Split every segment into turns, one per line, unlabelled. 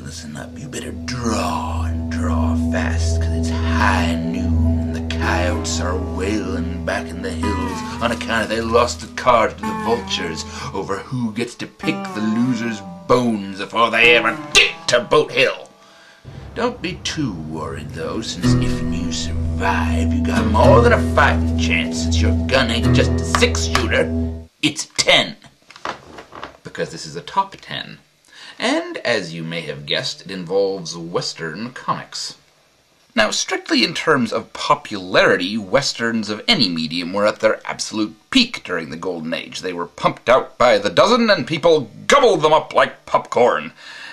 listen up. You better draw and draw fast, 'cause it's high noon. The coyotes are wailing back in the hills on account of they lost the card to the vultures over who gets to pick the loser's bones before they ever get to Boat Hill. Don't be too worried though, since if you survive, you got more than a fighting chance. Since your gun ain't just a 6-shooter, it's a 10. Because this is a top 10. And, as you may have guessed, it involves Western comics. Now, strictly in terms of popularity, Westerns of any medium were at their absolute peak during the Golden Age. They were pumped out by the dozen, and people gobbled them up like popcorn.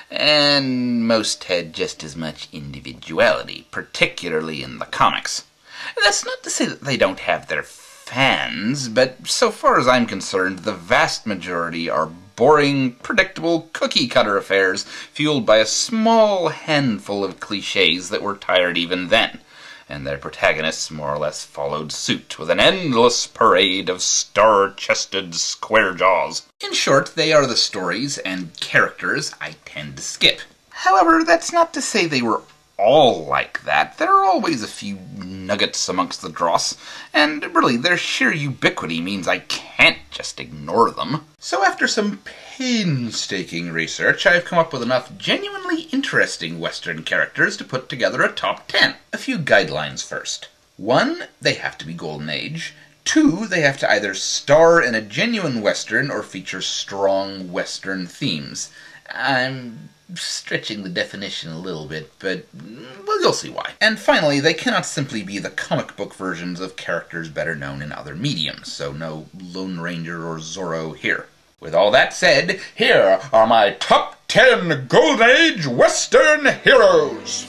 And most had just as much individuality, particularly in the comics. That's not to say that they don't have their fans, but so far as I'm concerned, the vast majority are boring, predictable, cookie-cutter affairs fueled by a small handful of cliches that were tired even then, and their protagonists more or less followed suit with an endless parade of star-chested square jaws. In short, they are the stories and characters I tend to skip. However, that's not to say they were all like that. There are always a few nuggets amongst the dross, and really, their sheer ubiquity means I can't just ignore them. So after some painstaking research, I've come up with enough genuinely interesting Western characters to put together a top 10. A few guidelines first. 1, they have to be Golden Age. 2, they have to either star in a genuine Western or feature strong Western themes. I'm stretching the definition a little bit, but well, you'll see why. And finally, they cannot simply be the comic book versions of characters better known in other mediums, so no Lone Ranger or Zorro here. With all that said, here are my top 10 Golden Age Western heroes!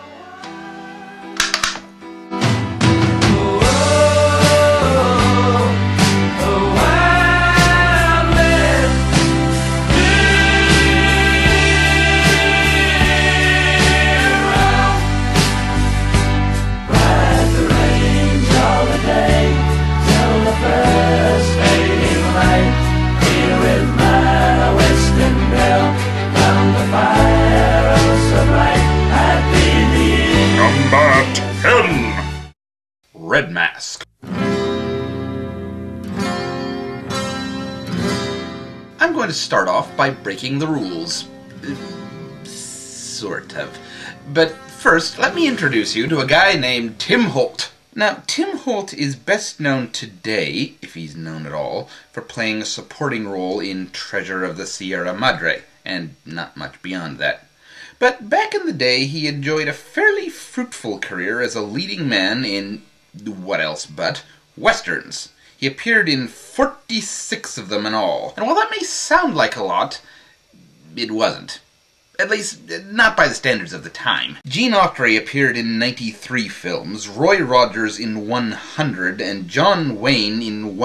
Red Mask. I'm going to start off by breaking the rules. Sort of. But first, let me introduce you to a guy named Tim Holt. Now, Tim Holt is best known today, if he's known at all, for playing a supporting role in Treasure of the Sierra Madre, and not much beyond that. But back in the day, he enjoyed a fairly fruitful career as a leading man in what else but Westerns. He appeared in 46 of them in all. And while that may sound like a lot, it wasn't. At least, not by the standards of the time. Gene Autry appeared in 93 films, Roy Rogers in 100, and John Wayne in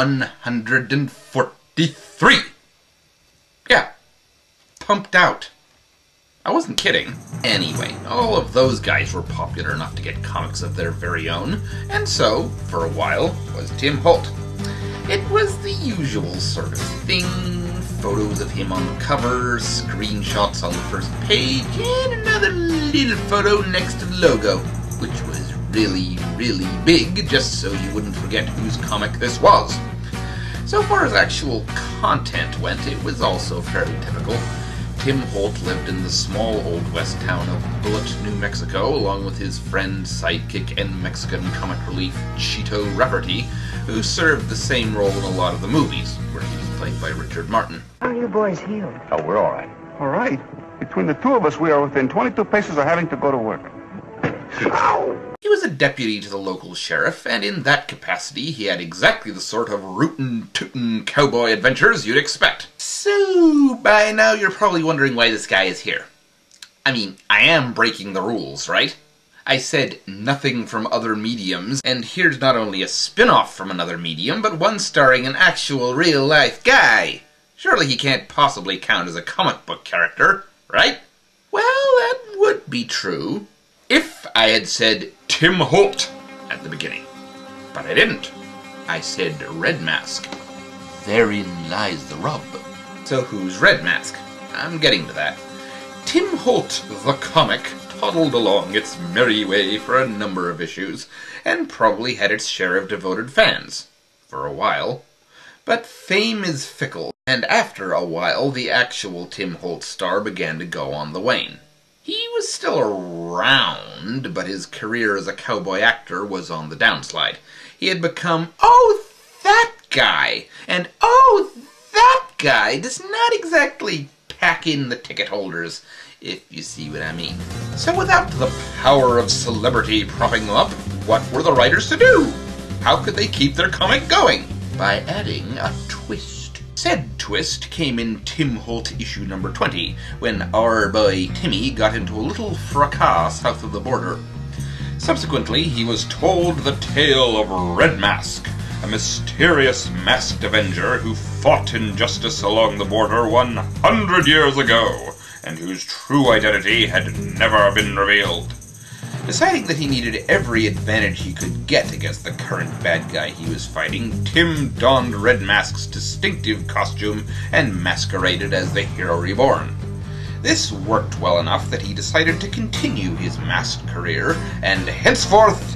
143. Yeah. Pumped out. I wasn't kidding. Anyway, all of those guys were popular enough to get comics of their very own, and so, for a while, was Tim Holt. It was the usual sort of thing, photos of him on the cover, screenshots on the first page, and another little photo next to the logo, which was really, really big, just so you wouldn't forget whose comic this was. So far as actual content went, it was also fairly typical. Tim Holt lived in the small Old West town of Bullitt, New Mexico, along with his friend, sidekick, and Mexican comic relief Cheeto Rafferty, who served the same role in a lot of the movies, where he was played by Richard Martin.
How are you boys healed?
Oh, we're all right.
All right. Between the two of us, we are within 22 paces of having to go to work.
He was a deputy to the local sheriff, and in that capacity he had exactly the sort of rootin'-tootin' cowboy adventures you'd expect. So, by now you're probably wondering why this guy is here. I mean, I am breaking the rules, right? I said nothing from other mediums, and here's not only a spin-off from another medium, but one starring an actual real-life guy. Surely he can't possibly count as a comic book character, right? Well, that would be true if I had said Tim Holt at the beginning. But I didn't. I said Red Mask. Therein lies the rub. So who's Red Mask? I'm getting to that. Tim Holt, the comic, toddled along its merry way for a number of issues, and probably had its share of devoted fans. For a while. But fame is fickle, and after a while the actual Tim Holt star began to go on the wane. He was still around, but his career as a cowboy actor was on the downslide. He had become, oh, that guy, and oh, that guy does not exactly pack in the ticket holders, if you see what I mean. So without the power of celebrity propping them up, what were the writers to do? How could they keep their comic going? By adding a twist. Said twist came in Tim Holt issue number 20, when our boy Timmy got into a little fracas south of the border. Subsequently, he was told the tale of Red Mask, a mysterious masked avenger who fought injustice along the border 100 years ago, and whose true identity had never been revealed. Deciding that he needed every advantage he could get against the current bad guy he was fighting, Tim donned Red Mask's distinctive costume and masqueraded as the hero reborn. This worked well enough that he decided to continue his masked career, and henceforth,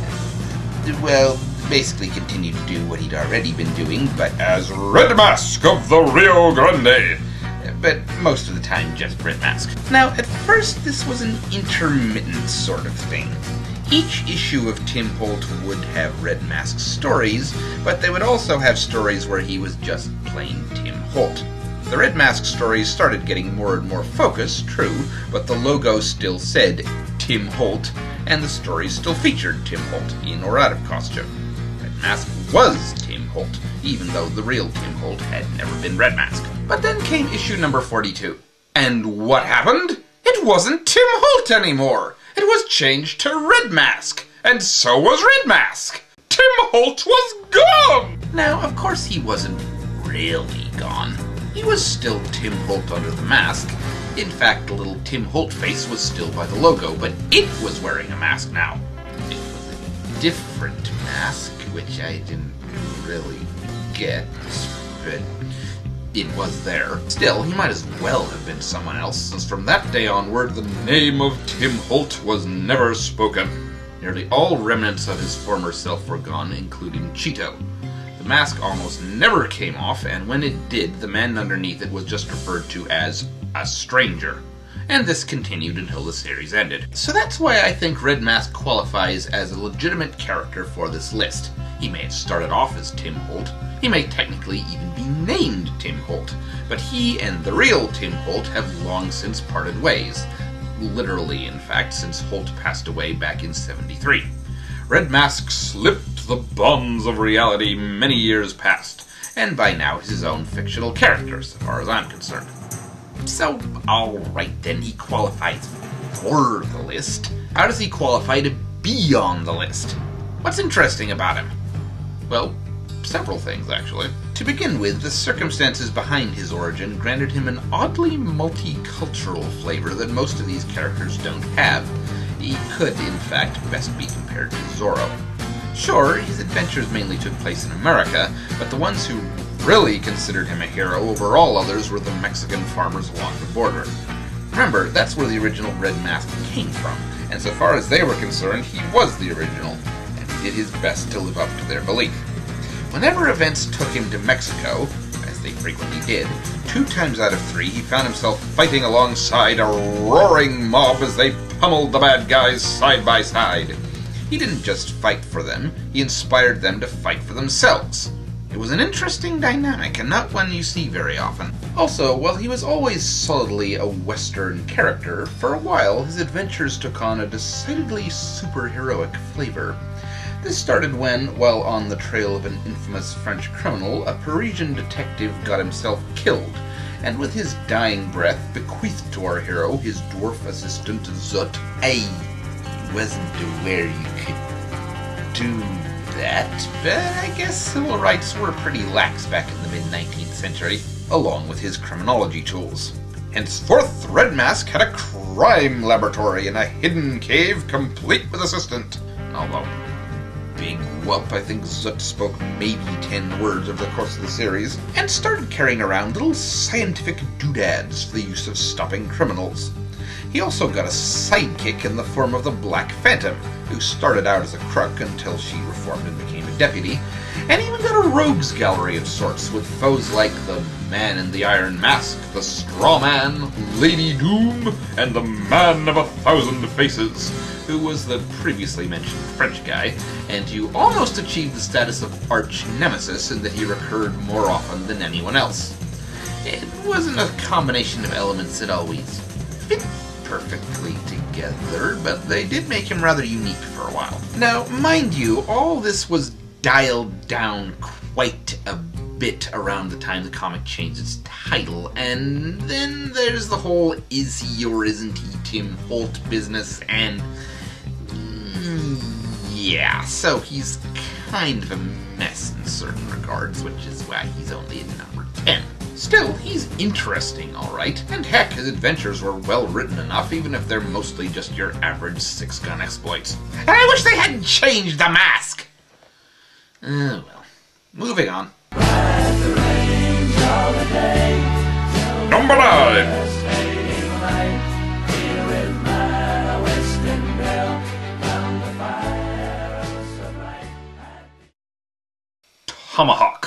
well, basically continue to do what he'd already been doing, but as Red Mask of the Rio Grande. But most of the time just Red Mask. Now, at first this was an intermittent sort of thing. Each issue of Tim Holt would have Red Mask stories, but they would also have stories where he was just plain Tim Holt. The Red Mask stories started getting more and more focus, true, but the logo still said Tim Holt, and the stories still featured Tim Holt, in or out of costume. Red Mask was Tim Holt, even though the real Tim Holt had never been Red Mask. But then came issue number 42. And what happened? It wasn't Tim Holt anymore! It was changed to Red Mask! And so was Red Mask! Tim Holt was gone! Now, of course he wasn't really gone. He was still Tim Holt under the mask. In fact, the little Tim Holt face was still by the logo, but it was wearing a mask now. It was a different mask, which I didn't really get, but it was there. Still, he might as well have been someone else, since from that day onward the name of Tim Holt was never spoken. Nearly all remnants of his former self were gone, including Cheeto. The mask almost never came off, and when it did, the man underneath it was just referred to as a stranger. And this continued until the series ended. So that's why I think Red Mask qualifies as a legitimate character for this list. He may have started off as Tim Holt, he may technically even be named Tim Holt, but he and the real Tim Holt have long since parted ways. Literally, in fact, since Holt passed away back in '73. Red Mask slipped the bonds of reality many years past, and by now is his own fictional character, as far as I'm concerned. So, alright then, he qualifies for the list. How does he qualify to be on the list? What's interesting about him? Well, several things, actually. To begin with, the circumstances behind his origin granted him an oddly multicultural flavor that most of these characters don't have. He could, in fact, best be compared to Zorro. Sure, his adventures mainly took place in America, but the ones who really considered him a hero over all others were the Mexican farmers along the border. Remember, that's where the original Red Mask came from, and so far as they were concerned, he was the original, and he did his best to live up to their belief. Whenever events took him to Mexico, as they frequently did, 2 times out of 3 he found himself fighting alongside a roaring mob as they pummeled the bad guys side by side. He didn't just fight for them, he inspired them to fight for themselves. It was an interesting dynamic, and not one you see very often. Also, while he was always solidly a Western character, for a while his adventures took on a decidedly superheroic flavor. This started when, while on the trail of an infamous French criminal, a Parisian detective got himself killed, and with his dying breath bequeathed to our hero his dwarf assistant Zut. I wasn't aware you could do that, but I guess civil rights were pretty lax back in the mid-19th century, along with his criminology tools. Henceforth, Red Mask had a crime laboratory in a hidden cave complete with assistant. Although, big whelp, I think Zoot spoke maybe 10 words over the course of the series, and started carrying around little scientific doodads for the use of stopping criminals. He also got a sidekick in the form of the Black Phantom, who started out as a crook until she reformed and became a deputy, and even got a rogues gallery of sorts with foes like the Man in the Iron Mask, the Straw Man, Lady Doom, and the Man of 1,000 Faces, who was the previously mentioned French guy, and who almost achieved the status of arch-nemesis in that he recurred more often than anyone else. It wasn't a combination of elements that always fit perfectly together, but they did make him rather unique for a while. Now, mind you, all this was dialed down quite a bit around the time the comic changed its title, and then there's the whole is he or isn't he Tim Holt business, and yeah, so he's kind of a mess in certain regards, which is why he's only at number 10. Still, he's interesting, alright, and heck, his adventures were well written enough, even if they're mostly just your average six-gun exploits. I wish they hadn't changed the mask! Well, moving on.
Number 9!
Tomahawk.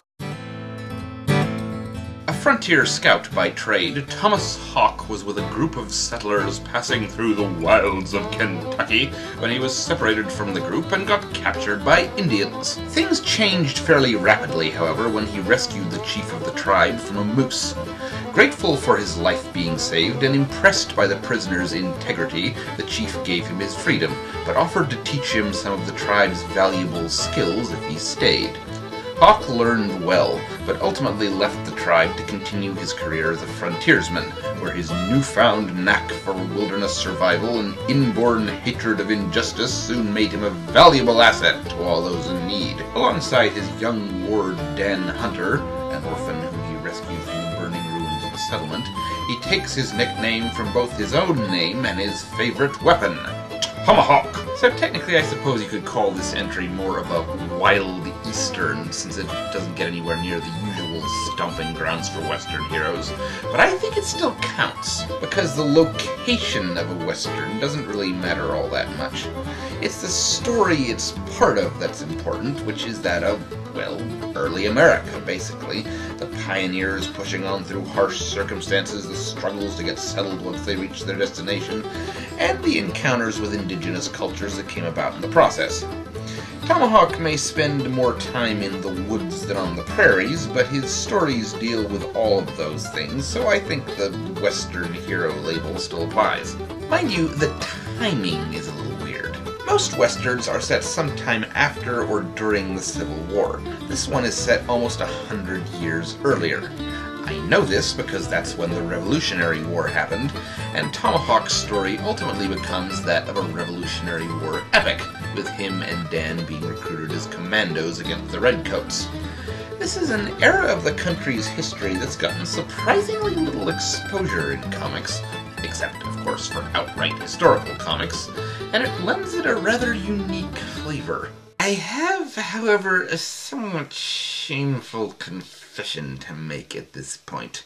A frontier scout by trade, Thomas Hawk was with a group of settlers passing through the wilds of Kentucky when he was separated from the group and got captured by Indians. Things changed fairly rapidly, however, when he rescued the chief of the tribe from a moose. Grateful for his life being saved and impressed by the prisoner's integrity, the chief gave him his freedom, but offered to teach him some of the tribe's valuable skills if he stayed. Hawk learned well, but ultimately left the tribe to continue his career as a frontiersman, where his newfound knack for wilderness survival and inborn hatred of injustice soon made him a valuable asset to all those in need. Alongside his young ward Dan Hunter, an orphan whom he rescued from the burning ruins of the settlement, he takes his nickname from both his own name and his favorite weapon, Tomahawk. So technically I suppose you could call this entry more of a wild eastern, since it doesn't get anywhere near the usual stomping grounds for western heroes. But I think it still counts, because the location of a western doesn't really matter all that much. It's the story it's part of that's important, which is that of, well, early America, basically. The pioneers pushing on through harsh circumstances, the struggles to get settled once they reach their destination, and the encounters with indigenous cultures that came about in the process. Tomahawk may spend more time in the woods than on the prairies, but his stories deal with all of those things, so I think the Western hero label still applies. Mind you, the timing is a little weird. Most Westerns are set sometime after or during the Civil War. This one is set almost 100 years earlier. I know this because that's when the Revolutionary War happened, and Tomahawk's story ultimately becomes that of a Revolutionary War epic, with him and Dan being recruited as commandos against the Redcoats. This is an era of the country's history that's gotten surprisingly little exposure in comics, except, of course, for outright historical comics, and it lends it a rather unique flavor. I have, however, a somewhat shameful confession to make at this point.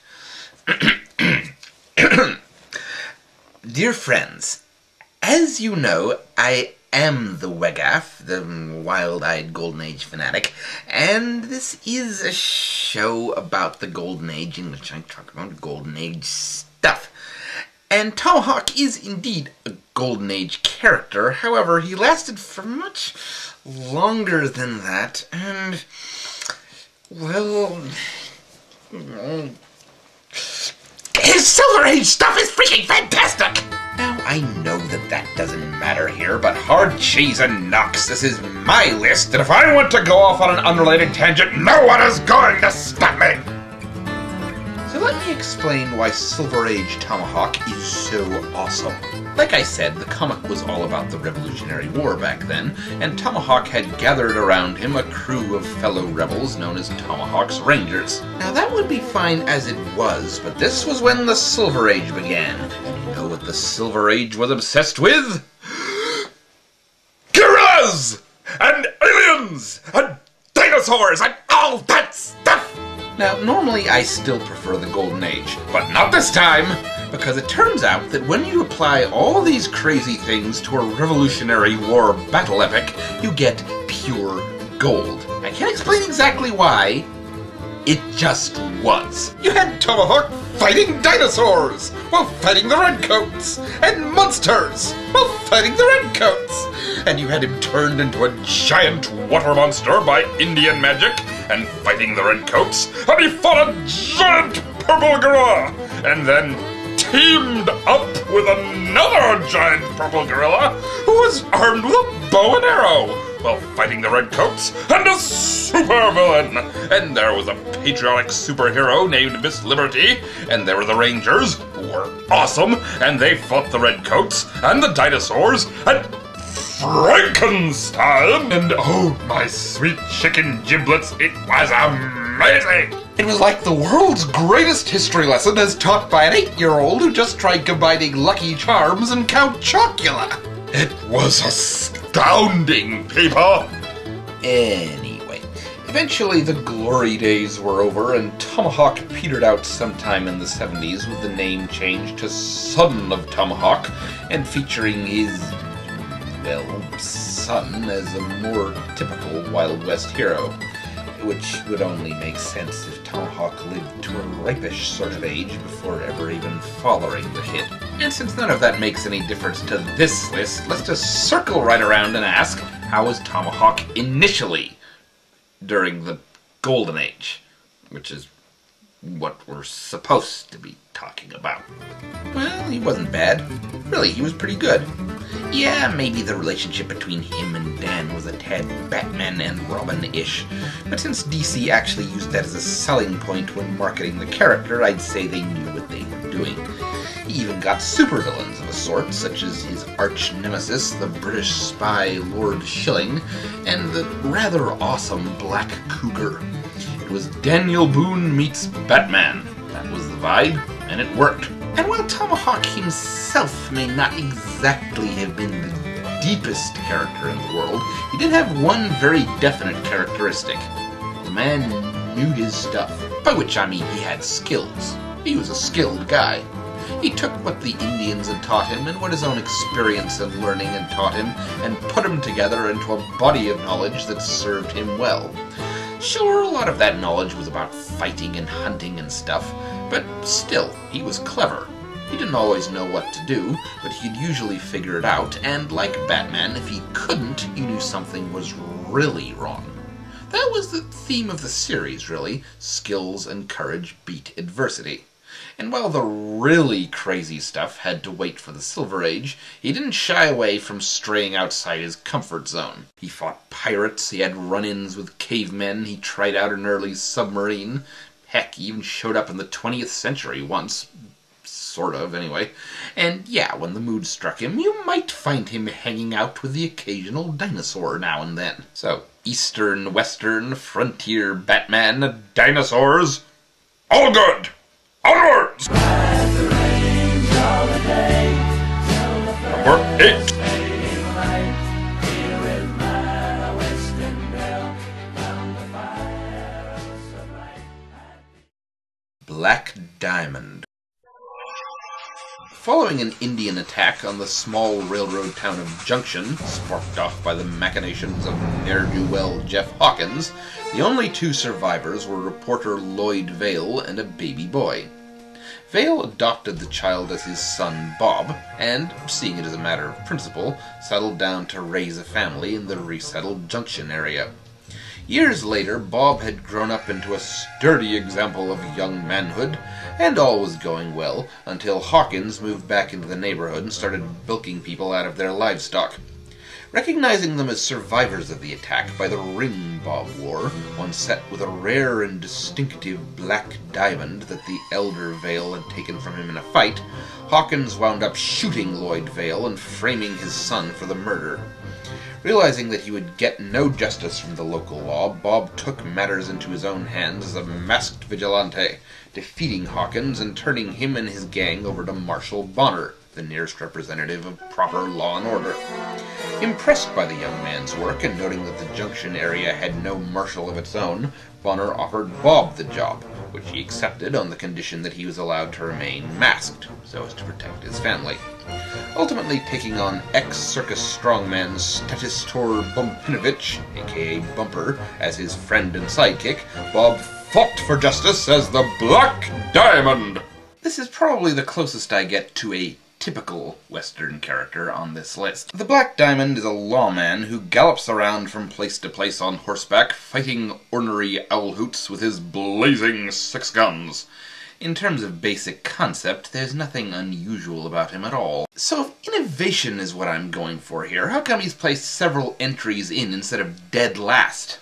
Dear friends, as you know, I am the WEGAF, the wild-eyed Golden Age fanatic, and this is a show about the Golden Age in which I talk about Golden Age stuff. And Tomahawk is indeed a Golden Age character, however, he lasted for much longer than that, and, well, his Silver Age stuff is freaking fantastic! Now, I know that doesn't matter here, but hard cheese and knocks, this is my list, and if I want to go off on an unrelated tangent, no one is going to stop me! So let me explain why Silver Age Tomahawk is so awesome. Like I said, the comic was all about the Revolutionary War back then, and Tomahawk had gathered around him a crew of fellow rebels known as Tomahawk's Rangers. Now that would be fine as it was, but this was when the Silver Age began. And you know what the Silver Age was obsessed with? Gorillas! And aliens!
dragons and dinosaurs and all that stuff.
Now, normally I still prefer the Golden Age, but not this time, because it turns out that when you apply all these crazy things to a Revolutionary War battle epic, you get pure gold. I can't explain exactly why. It just was.
You had Tomahawk fighting dinosaurs while fighting the Redcoats, and monsters while fighting the Redcoats. And you had him turned into a giant water monster by Indian magic and fighting the Redcoats, and he fought a giant purple gorilla, and then teamed up with another giant purple gorilla who was armed with a bow and arrow while fighting the Redcoats and a supervillain. And there was a patriotic superhero named Miss Liberty, and there were the Rangers, who were awesome, and they fought the Redcoats and the dinosaurs and Frankenstein. And oh, my sweet chicken giblets, it was amazing!
It was like the world's greatest history lesson as taught by an 8-year-old who just tried combining Lucky Charms and Count Chocula.
It was astounding, people!
Anyway, eventually the glory days were over and Tomahawk petered out sometime in the 70s with the name changed to Son of Tomahawk and featuring his, well, son as a more typical Wild West hero, which would only make sense if Tomahawk lived to a ripish sort of age before ever even following the hit. And since none of that makes any difference to this list, let's just circle right around and ask, how was Tomahawk initially during the Golden Age? Which is what we're supposed to be talking about. Well, he wasn't bad. Really, he was pretty good. Yeah, maybe the relationship between him and Dan was a tad Batman and Robin-ish, but since DC actually used that as a selling point when marketing the character, I'd say they knew what they were doing. He even got supervillains of a sort, such as his arch-nemesis, the British spy Lord Shilling, and the rather awesome Black Cougar. It was Daniel Boone meets Batman. That was the vibe, and it worked. And while Tomahawk himself may not exactly have been the deepest character in the world, he did have one very definite characteristic. The man knew his stuff. By which I mean he had skills. He was a skilled guy. He took what the Indians had taught him and what his own experience and learning had taught him and put them together into a body of knowledge that served him well. Sure, a lot of that knowledge was about fighting and hunting and stuff, but still, he was clever. He didn't always know what to do, but he'd usually figure it out, and like Batman, if he couldn't, he knew something was really wrong. That was the theme of the series, really. Skills and courage beat adversity. And while the really crazy stuff had to wait for the Silver Age, he didn't shy away from straying outside his comfort zone. He fought pirates, he had run-ins with cavemen, he tried out an early submarine. Heck, he even showed up in the 20th century once. Sort of, anyway. And yeah, when the mood struck him, you might find him hanging out with the occasional dinosaur now and then. So, Eastern, Western, Frontier, Batman,
Dinosaurs, all good! Onwards! Number 8.
Black Diamond. Following an Indian attack on the small railroad town of Junction, sparked off by the machinations of ne'er-do-well Jeff Hawkins, the only two survivors were reporter Lloyd Vale and a baby boy. Vale adopted the child as his son Bob, and, seeing it as a matter of principle, settled down to raise a family in the resettled Junction area. Years later, Bob had grown up into a sturdy example of young manhood, and all was going well, until Hawkins moved back into the neighborhood and started bilking people out of their livestock. Recognizing them as survivors of the attack by the ring Bob wore, one set with a rare and distinctive black diamond that the elder Vale had taken from him in a fight, Hawkins wound up shooting Lloyd Vale and framing his son for the murder. Realizing that he would get no justice from the local law, Bob took matters into his own hands as a masked vigilante, defeating Hawkins and turning him and his gang over to Marshal Bonner.
the nearest representative of proper law and order. Impressed by the young man's work and noting that the Junction area had no marshal of its own, Bonner offered Bob the job, which he accepted on the condition that he was allowed to remain masked, so as to protect his family. Ultimately taking on ex-circus strongman Statistor Bumpinovich, aka Bumper, as his friend and sidekick, Bob fought for justice as the Black Diamond! This is probably the closest I get to a typical Western character on this list. The Black Diamond is a lawman who gallops around from place to place on horseback, fighting ornery owl hoots with his blazing 6 guns. In terms of basic concept, there's nothing unusual about him at all. So if innovation is what I'm going for here, how come he's placed several entries in instead of dead last?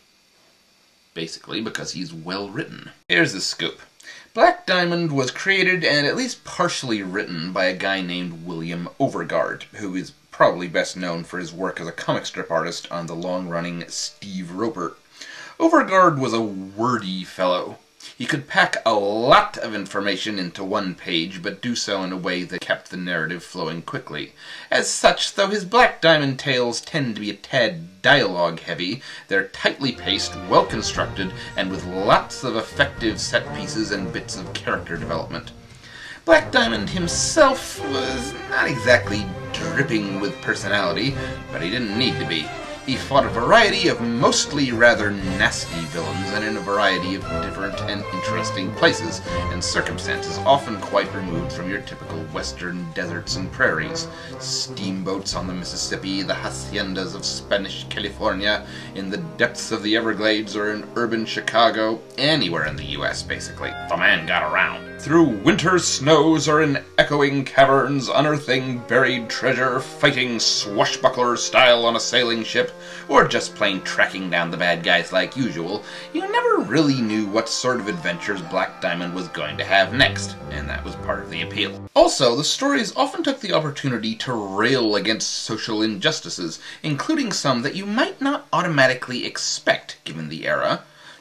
Basically because he's well written. Here's the scoop. Black Diamond was created and at least partially written by a guy named William Overgard, who is probably best known for his work as a comic strip artist on the long-running Steve Roper. Overgard was a wordy fellow. He could pack a lot of information into one page, but do so in a way that kept the narrative flowing quickly. As such, though his Black Diamond tales tend to be a tad dialogue-heavy, they're tightly paced, well-constructed, and with lots of effective set pieces and bits of character development. Black Diamond himself was not exactly dripping with personality, but he didn't need to be. He fought a variety of mostly rather nasty villains, and in a variety of different and interesting places and circumstances, often quite removed from your typical western deserts and prairies. Steamboats on the Mississippi, the haciendas of Spanish California, in the depths of the Everglades, or in urban Chicago, anywhere in the US, basically. The man got around. Through winter snows or in echoing caverns, unearthing buried treasure, fighting swashbuckler style on a sailing ship, or just plain tracking down the bad guys like usual, you never really knew what sort of adventures Black Diamond was going to have next, and that was part of the appeal. Also, the stories often took the opportunity to rail against social injustices, including some that you might not automatically expect given the era.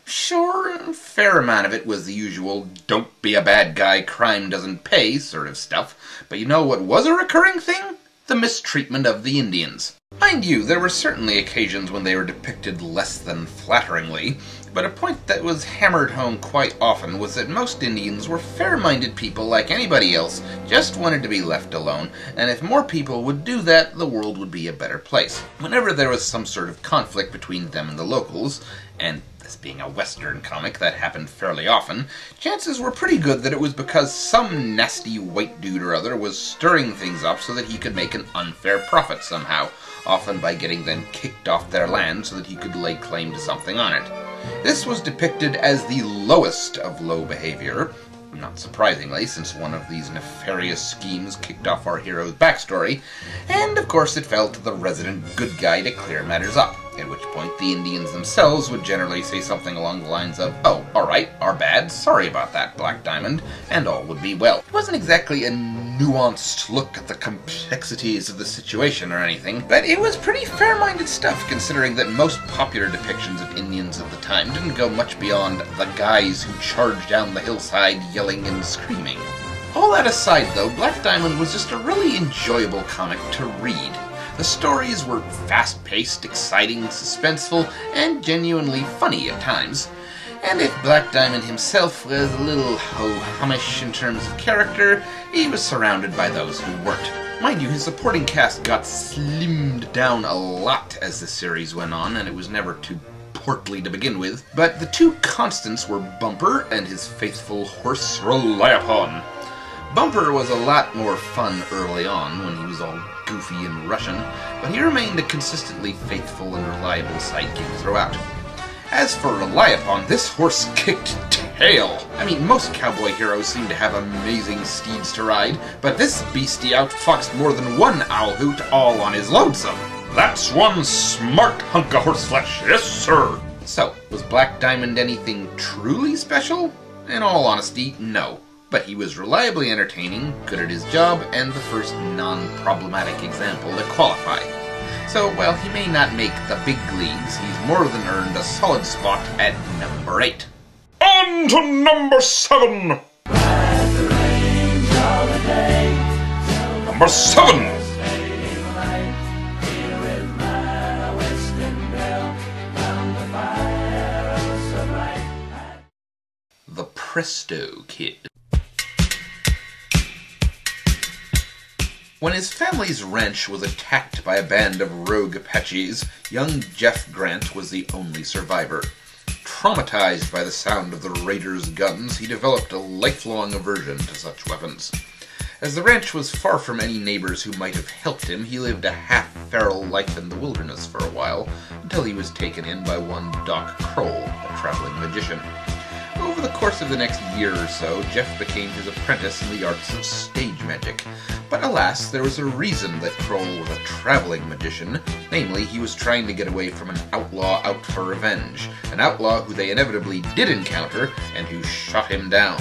Sure, a fair amount of it was the usual don't be a bad guy, crime doesn't pay sort of stuff, but you know what was a recurring thing? The mistreatment of the Indians. Mind you, there were certainly occasions when they were depicted less than flatteringly, but a point that was hammered home quite often was that most Indians were fair-minded people like anybody else, just wanted to be left alone, and if more people would do that, the world would be a better place. Whenever there was some sort of conflict between them and the locals, and this being a Western comic, that happened fairly often, chances were pretty good that it was because some nasty white dude or other was stirring things up so that he could make an unfair profit somehow, often by getting them kicked off their land so that he could lay claim to something on it. This was depicted as the lowest of low behavior, not surprisingly, since one of these nefarious schemes kicked off our hero's backstory, and of course it fell to the resident good guy to clear matters up, at which point the Indians themselves would generally say something along the lines of, "Oh, alright, our bad, sorry about that, Black Diamond," and all would be well. It wasn't exactly a nuanced look at the complexities of the situation or anything, but it was pretty fair-minded stuff considering that most popular depictions of Indians at the time didn't go much beyond the guys who charged down the hillside yelling and screaming. All that aside though, Black Diamond was just a really enjoyable comic to read. The stories were fast-paced, exciting, suspenseful, and genuinely funny at times. And if Black Diamond himself was a little ho-humish in terms of character, he was surrounded by those who weren't. Mind you, his supporting cast got slimmed down a lot as the series went on, and it was never too portly to begin with, but the two constants were Bumper and his faithful horse Rely-Upon. Bumper was a lot more fun early on, when he was all goofy and Russian, but he remained a consistently faithful and reliable sidekick throughout. As for Rely-Upon, this horse kicked tail. I mean, most cowboy heroes seem to have amazing steeds to ride, but this beastie outfoxed more than one owl hoot all on his lonesome. That's one smart hunk of horseflesh, yes sir! So, was Black Diamond anything truly special? In all honesty, no. But he was reliably entertaining, good at his job, and the first non-problematic example to qualify. So, while he may not make the big leagues, he's more than earned a solid spot at number 8. On to number 7! number 7.
The Presto Kid. When his family's ranch was attacked by a band of rogue Apaches, young Jeff Grant was the only survivor. Traumatized by the sound of the raiders' guns, he developed a lifelong aversion to such weapons. As the ranch was far from any neighbors who might have helped him, he lived a half-feral life in the wilderness for a while, until he was taken in by one Doc Kroll, a traveling magician. Over the course of the next year or so, Jeff became his apprentice in the arts of stage magic. But alas, there was a reason that Kroll was a traveling magician. Namely, he was trying to get away from an outlaw out for revenge. An outlaw who they inevitably did encounter, and who shot him down.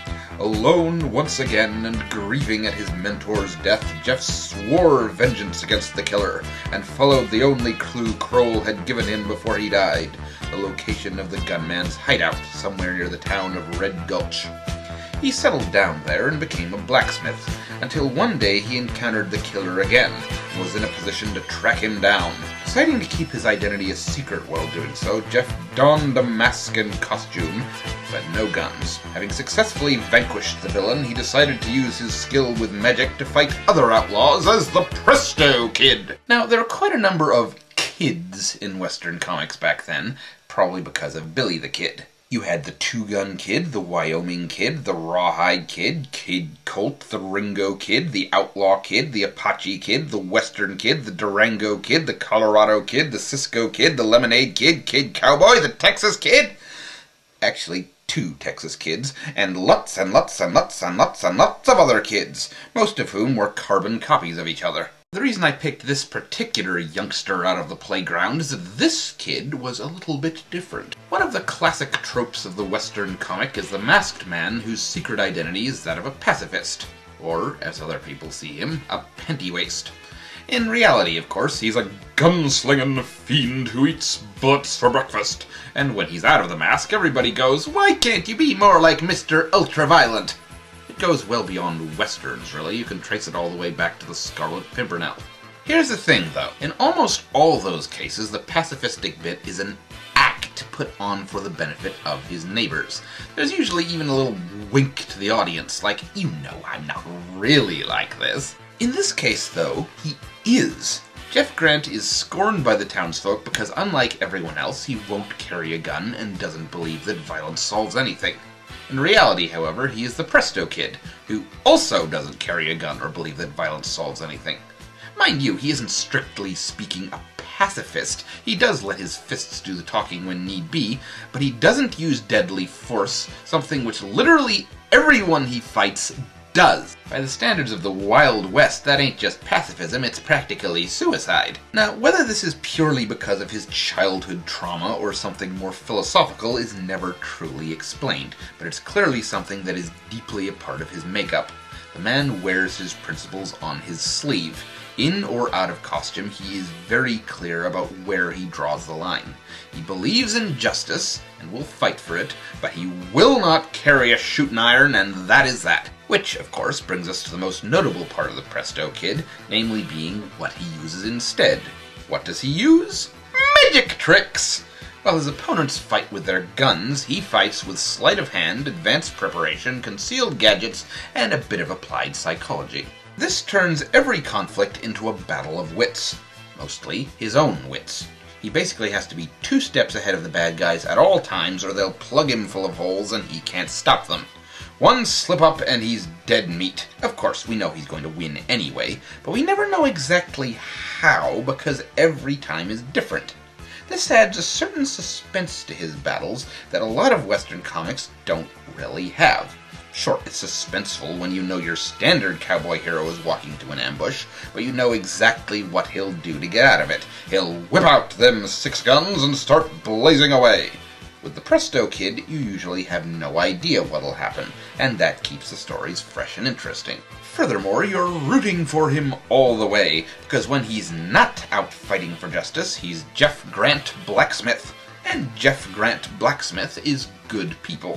Alone once again, and grieving at his mentor's death, Jeff swore vengeance against the killer, and followed the only clue Kroll had given him before he died, the location of the gunman's hideout, somewhere near the town of Red Gulch. He settled down there and became a blacksmith, until one day he encountered the killer again, and was in a position to track him down. Deciding to keep his identity a secret while doing so, Jeff donned a mask and costume, but no guns. Having successfully vanquished the villain, he decided to use his skill with magic to fight other outlaws as the Presto Kid. Now, there were quite a number of kids in Western comics back then, probably because of Billy the Kid. You had the Two-Gun Kid, the Wyoming Kid, the Rawhide Kid, Kid Colt, the Ringo Kid, the Outlaw Kid, the Apache Kid, the Western Kid, the Durango Kid, the Colorado Kid, the Cisco Kid, the Lemonade Kid, Kid Cowboy, the Texas Kid. Actually, 2 Texas kids, and lots and lots and lots and lots and lots of other kids, most of whom were carbon copies of each other. The reason I picked this particular youngster out of the playground is that this kid was a little bit different. One of the classic tropes of the Western comic is the masked man whose secret identity is that of a pacifist, or, as other people see him, a pentywaist. In reality, of course, he's a gunslinging fiend who eats butts for breakfast, and when he's out of the mask, everybody goes, "Why can't you be more like Mr. Ultraviolent?" It goes well beyond westerns, really. You can trace it all the way back to the Scarlet Pimpernel. Here's the thing, though. In almost all those cases, the pacifistic bit is an act put on for the benefit of his neighbors. There's usually even a little wink to the audience, like, "You know I'm not really like this." In this case, though, he is. Jeff Grant is scorned by the townsfolk because, unlike everyone else, he won't carry a gun and doesn't believe that violence solves anything. In reality, however, he is the Presto Kid, who also doesn't carry a gun or believe that violence solves anything. Mind you, he isn't strictly speaking a pacifist. He does let his fists do the talking when need be, but he doesn't use deadly force, something which literally everyone he fights does. By the standards of the Wild West, that ain't just pacifism, it's practically suicide. Now, whether this is purely because of his childhood trauma or something more philosophical is never truly explained, but it's clearly something that is deeply a part of his makeup. The man wears his principles on his sleeve. In or out of costume, he is very clear about where he draws the line. He believes in justice, and will fight for it, but he will not carry a shooting iron, and that is that. Which, of course, brings us to the most notable part of the Presto Kid, namely being what he uses instead. What does he use? Magic tricks! While his opponents fight with their guns, he fights with sleight of hand, advanced preparation, concealed gadgets, and a bit of applied psychology. This turns every conflict into a battle of wits. Mostly his own wits. He basically has to be 2 steps ahead of the bad guys at all times, or they'll plug him full of holes and he can't stop them. One slip up and he's dead meat. Of course, we know he's going to win anyway, but we never know exactly how, because every time is different. This adds a certain suspense to his battles that a lot of Western comics don't really have. Sure, it's suspenseful when you know your standard cowboy hero is walking to an ambush, but you know exactly what he'll do to get out of it. He'll whip out them 6 guns and start blazing away. With the Presto Kid, you usually have no idea what'll happen, and that keeps the stories fresh and interesting. Furthermore, you're rooting for him all the way, because when he's not out fighting for justice, he's Jeff Grant Blacksmith. And Jeff Grant Blacksmith is good people.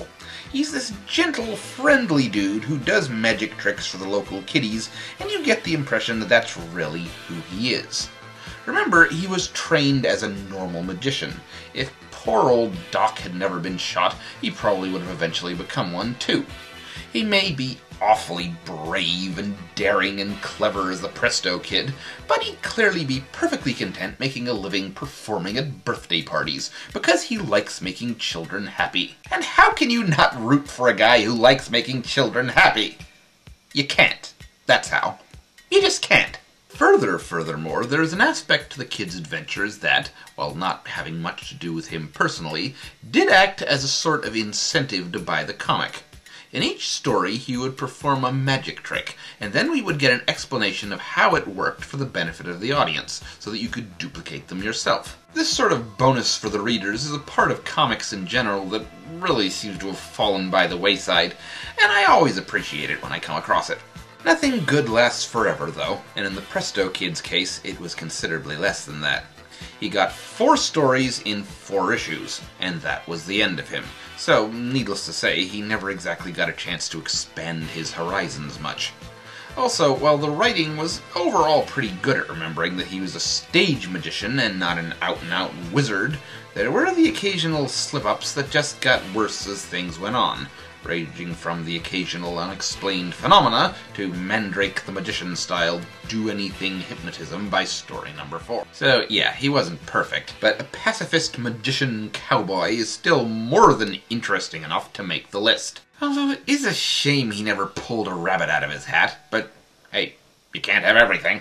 He's this gentle, friendly dude who does magic tricks for the local kiddies, and you get the impression that that's really who he is. Remember, he was trained as a normal magician. If poor old Doc had never been shot, he probably would have eventually become one too. He may be awfully brave and daring and clever as the Presto Kid, but he'd clearly be perfectly content making a living performing at birthday parties, because he likes making children happy. And how can you not root for a guy who likes making children happy? You can't. That's how. You just can't. Furthermore, there is an aspect to the kid's adventures that, while not having much to do with him personally, did act as a sort of incentive to buy the comic. In each story, he would perform a magic trick, and then we would get an explanation of how it worked for the benefit of the audience, so that you could duplicate them yourself. This sort of bonus for the readers is a part of comics in general that really seems to have fallen by the wayside, and I always appreciate it when I come across it. Nothing good lasts forever, though, and in the Presto Kid's case, it was considerably less than that. He got 4 stories in 4 issues, and that was the end of him. So, needless to say, he never exactly got a chance to expand his horizons much. Also, while the writing was overall pretty good at remembering that he was a stage magician and not an out-and-out wizard, there were the occasional slip-ups that just got worse as things went on, ranging from the occasional unexplained phenomena to Mandrake the Magician-style do-anything hypnotism by story number 4. So yeah, he wasn't perfect, but a pacifist magician cowboy is still more than interesting enough to make the list. Although it is a shame he never pulled a rabbit out of his hat, but hey, you can't have everything.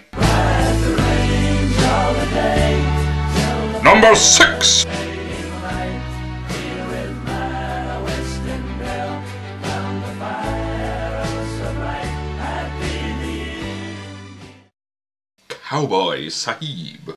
Number 6!
Cowboy Sahib.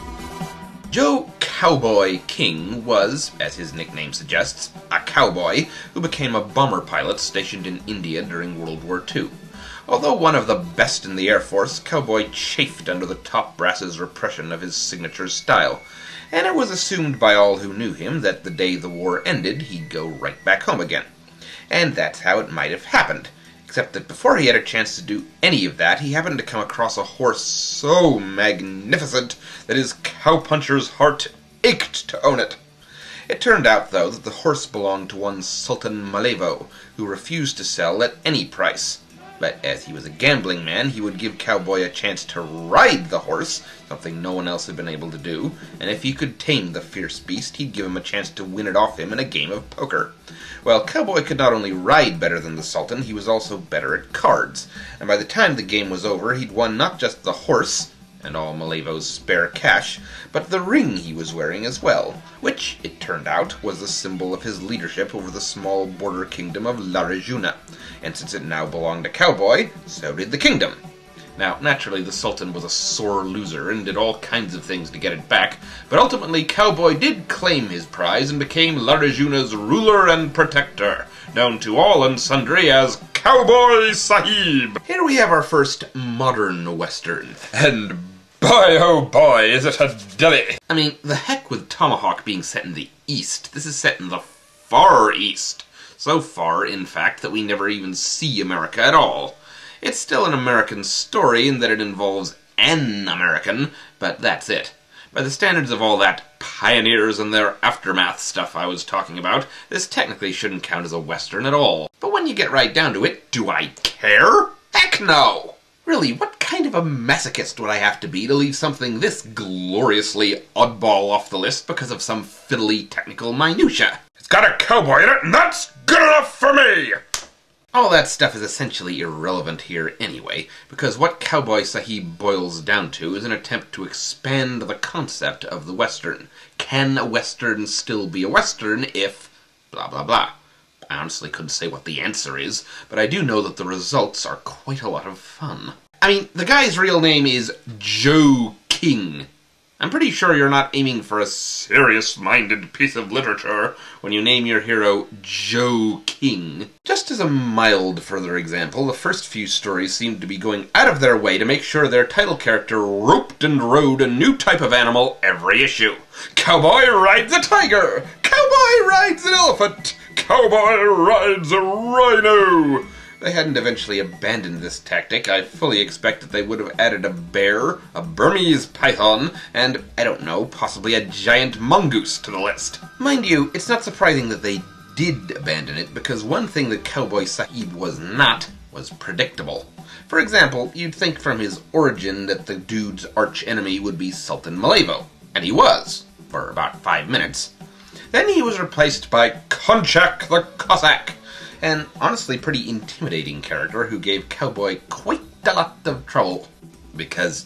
Joe Cowboy King was, as his nickname suggests, a cowboy who became a bomber pilot stationed in India during World War II. Although one of the best in the Air Force, Cowboy chafed under the top brass's repression of his signature style, and it was assumed by all who knew him that the day the war ended, he'd go right back home again. And that's how it might have happened. Except that before he had a chance to do any of that, he happened to come across a horse so magnificent that his cowpuncher's heart ached to own it. It turned out, though, that the horse belonged to one Sultan Malevo, who refused to sell at any price. But as he was a gambling man, he would give Cowboy a chance to ride the horse, something no one else had been able to do, and if he could tame the fierce beast, he'd give him a chance to win it off him in a game of poker. Well, Cowboy could not only ride better than the Sultan, he was also better at cards, and by the time the game was over, he'd won not just the horse, and all Malevo's spare cash, but the ring he was wearing as well, which, it turned out, was a symbol of his leadership over the small border kingdom of La Reguna, and since it now belonged to Cowboy, so did the kingdom. Now, naturally, the Sultan was a sore loser and did all kinds of things to get it back, but ultimately Cowboy did claim his prize and became La Reguna's ruler and protector, known to all and sundry as Cowboy Sahib. Here we have our first modern Western.
And boy, oh boy, is it a dilly!
I mean, the heck with Tomahawk being set in the East. This is set in the Far East. So far, in fact, that we never even see America at all. It's still an American story in that it involves an American, but that's it. By the standards of all that pioneers and their aftermath stuff I was talking about, this technically shouldn't count as a Western at all. But when you get right down to it, do I care? Heck no! Really, what kind of a masochist would I have to be to leave something this gloriously oddball off the list because of some fiddly technical minutia?
It's got a cowboy in it, and that's good enough for me!
All that stuff is essentially irrelevant here anyway, because what Cowboy Sahib boils down to is an attempt to expand the concept of the Western. Can a Western still be a Western if... blah blah blah. I honestly couldn't say what the answer is, but I do know that the results are quite a lot of fun. I mean, the guy's real name is Joe King. I'm pretty sure you're not aiming for a serious-minded piece of literature when you name your hero Joe King. Just as a mild further example, the first few stories seem to be going out of their way to make sure their title character roped and rode a new type of animal every issue. Cowboy rides a tiger! Cowboy rides an elephant!
cowboy rides a rhino! They hadn't eventually abandoned this tactic. I fully expect that they would have added a bear, a Burmese python, and, I don't know, possibly a giant mongoose to the list. Mind you, it's not surprising that they did abandon it, because one thing that Cowboy Sahib was not was predictable. For example, you'd think from his origin that the dude's arch-enemy would be Sultan Malevo, and he was, for about 5 minutes. Then he was replaced by Konchak the Cossack, an honestly pretty intimidating character who gave Cowboy quite a lot of trouble. Because,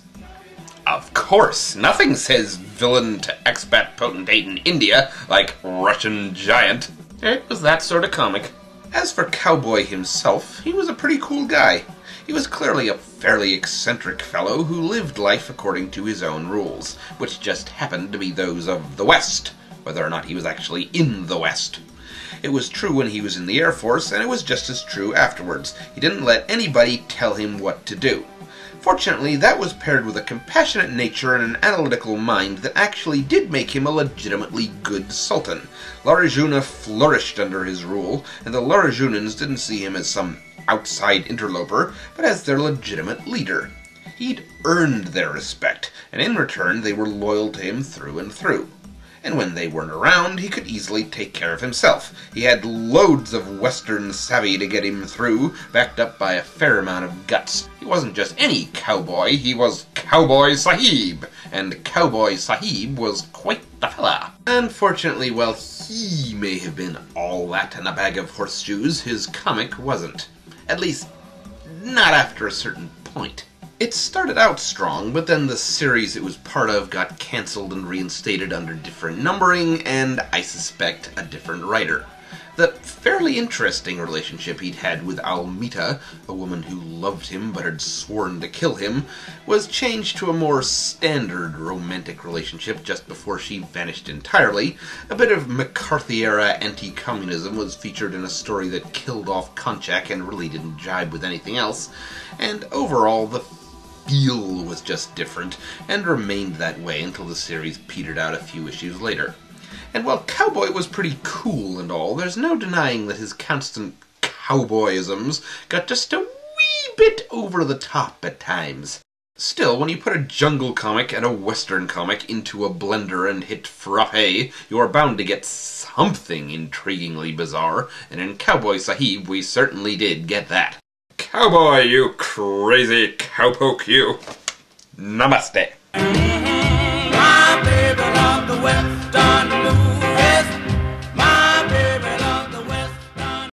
of course, nothing says villain to expat potentate in India like Russian giant. It was that sort of comic. As for Cowboy himself, he was a pretty cool guy. He was clearly a fairly eccentric fellow who lived life according to his own rules, which just happened to be those of the West, whether or not he was actually in the West. It was true when he was in the Air Force, and it was just as true afterwards. He didn't let anybody tell him what to do. Fortunately, that was paired with a compassionate nature and an analytical mind that actually did make him a legitimately good sultan. Larajuna flourished under his rule, and the Larajunans didn't see him as some outside interloper, but as their legitimate leader. He'd earned their respect, and in return they were loyal to him through and through. And when they weren't around, he could easily take care of himself. He had loads of Western savvy to get him through, backed up by a fair amount of guts. He wasn't just any cowboy, he was Cowboy Sahib, and Cowboy Sahib was quite the fella. Unfortunately, while he may have been all that and a bag of horseshoes, his comic wasn't. At least, not after a certain point. It started out strong, but then the series it was part of got cancelled and reinstated under different numbering, and I suspect a different writer. The fairly interesting relationship he'd had with Almita, a woman who loved him but had sworn to kill him, was changed to a more standard romantic relationship just before she vanished entirely. A bit of McCarthy-era anti-communism was featured in a story that killed off Konchak and really didn't jibe with anything else, and overall the feel was just different, and remained that way until the series petered out a few issues later. And while Cowboy was pretty cool and all, there's no denying that his constant cowboyisms got just a wee bit over the top at times. Still, when you put a jungle comic and a western comic into a blender and hit frappe, you're bound to get something intriguingly bizarre, and in Cowboy Sahib we certainly did get that. Cowboy, you crazy cowpoke, you. Namaste.
My baby loved the western blues.